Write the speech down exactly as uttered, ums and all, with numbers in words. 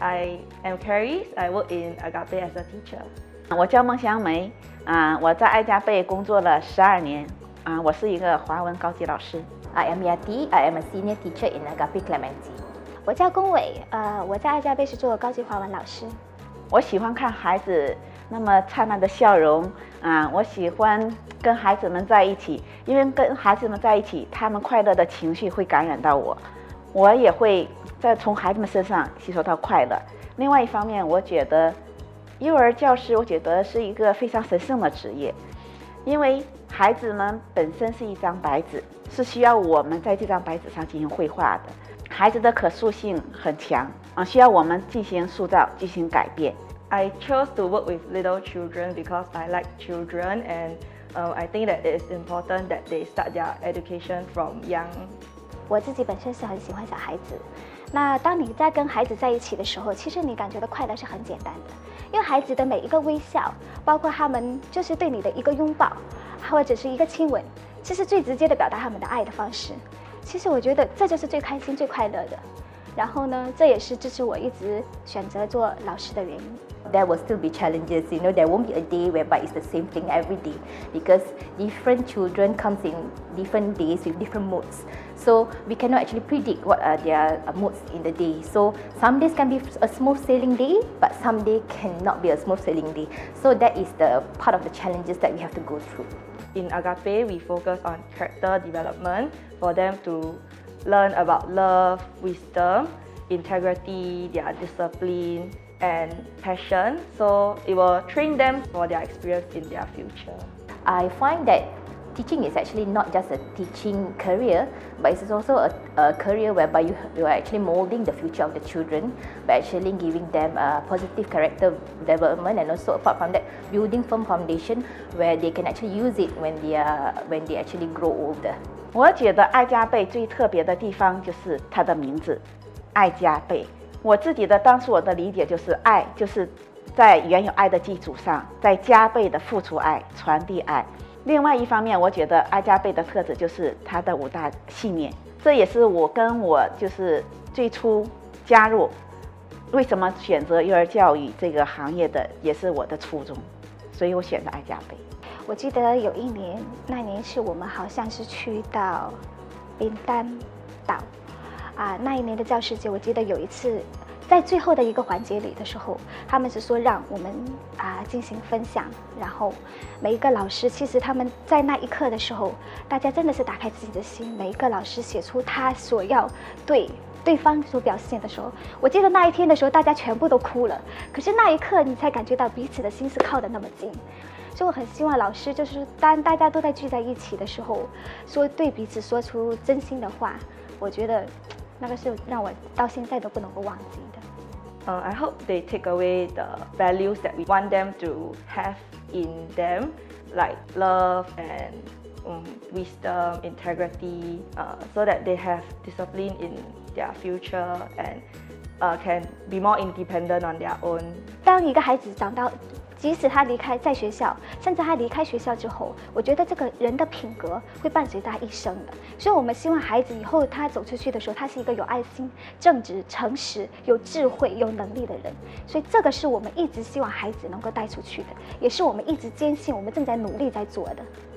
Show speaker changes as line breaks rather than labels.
I am Carrie. I work in Agape as a teacher.
我叫孟香梅，啊，我在爱加贝工作了十二年，啊，我是一个华文高级老师。
I am Yati. I am a senior teacher in Agape Clementi.
我叫龚伟，呃，我在爱加贝是做高级华文老师。
我喜欢看孩子那么灿烂的笑容，啊，我喜欢跟孩子们在一起，因为跟孩子们在一起，他们快乐的情绪会感染到我，我也会在从孩子们身上吸收到快乐。另外一方面，我觉得幼儿教师，我觉得是一个非常神圣的职业，因为孩子们本身是一张白纸，是需要我们在这张白纸上进行绘画的。孩子的可塑性很强啊，需要我们进行塑造、进行改变。
I chose to work with little children because I like children, and um, I think that it is important that they start their education from young.
我自己本身是很喜欢小孩子，那当你在跟孩子在一起的时候，其实你感觉的快乐是很简单的，因为孩子的每一个微笑，包括他们就是对你的一个拥抱，或者是一个亲吻，这是最直接的表达他们的爱的方式。其实我觉得这就是最开心、最快乐的。然后呢，这也是支持我一直选择做老师的原因。
There will still be challenges, you know, there won't be a day whereby it's the same thing every day because different children comes in different days with different moods. So we cannot actually predict what are their moods in the day. So some days can be a smooth sailing day, but some day cannot be a smooth sailing day. So that is the part of the challenges that we have to go through.
In Agape, we focus on character development for them to learn about love, wisdom, integrity, their discipline, and passion, so it will train them for their experience in their future.
I find that teaching is actually not just a teaching career, but it's also a, a career whereby you, you are actually molding the future of the children by actually giving them a positive character development, and also apart from that, building firm foundation where they can actually use it when they are when they actually grow older.
我觉得爱加贝最特别的地方就是它的名字，爱加贝。我自己的当初我的理解就是爱，就是在原有爱的基础上，再加倍的付出爱，传递爱。另外一方面，我觉得爱加贝的特质就是它的五大信念，这也是我跟我就是最初加入，为什么选择幼儿教育这个行业的，也是我的初衷，所以我选择爱加贝。
我记得有一年，那年是我们好像是去到冰丹岛。啊，那一年的教师节，我记得有一次，在最后的一个环节里的时候，他们是说让我们啊进行分享，然后每一个老师，其实他们在那一刻的时候，大家真的是打开自己的心，每一个老师写出他所要对对方所表现的时候，我记得那一天的时候，大家全部都哭了，可是那一刻你才感觉到彼此的心是靠得那么近。所以我很希望老师就是当大家都在聚在一起的时候，说对彼此说出真心的话，我觉得那个是让我到现在都不能够忘记的。
Uh, I hope they take away the values that we want them to have in them, like love and um, wisdom, integrity, uh, so that they have discipline in their future and uh, can be more independent on their own.
当一个孩子长到即使他离开在学校，甚至他离开学校之后，我觉得这个人的品格会伴随他一生的。所以，我们希望孩子以后他走出去的时候，他是一个有爱心、正直、诚实、有智慧、有能力的人。所以，这个是我们一直希望孩子能够带出去的，也是我们一直坚信我们正在努力在做的。